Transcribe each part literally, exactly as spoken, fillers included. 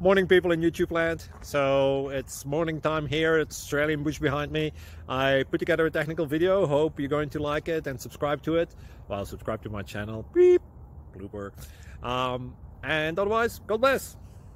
Morning, people in YouTube land. So it's morning time here. It's Australian bush behind me. I put together a technical video. Hope you're going to like it and subscribe to it. Well, subscribe to my channel. Beep, blooper. Um, and otherwise, God bless.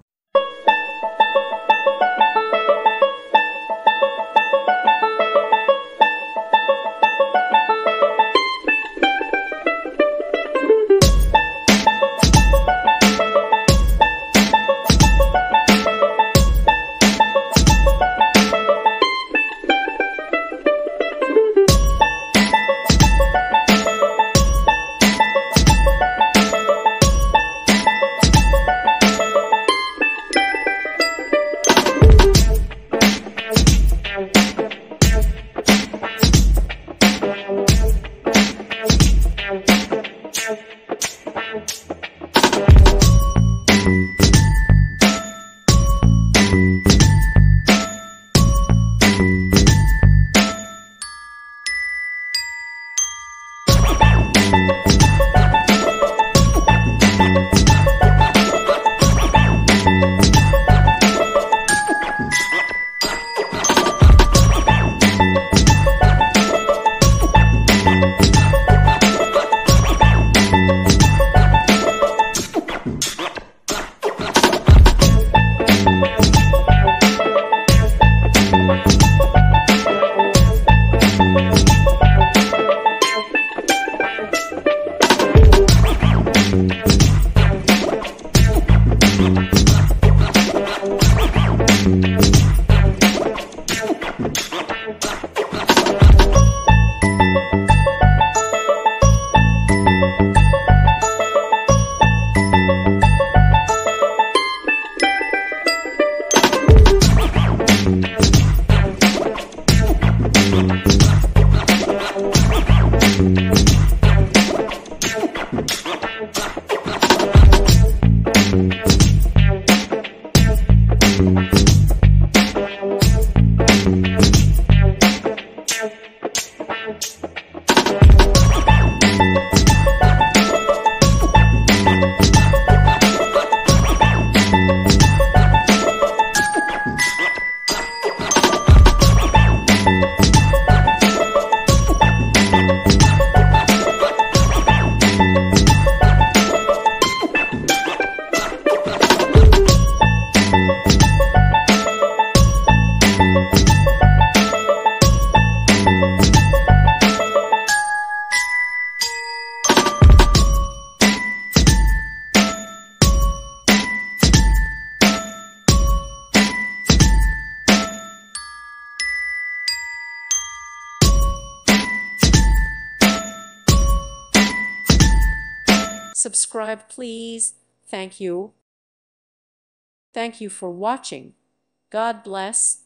Subscribe, please. Thank you. Thank you for watching. God bless.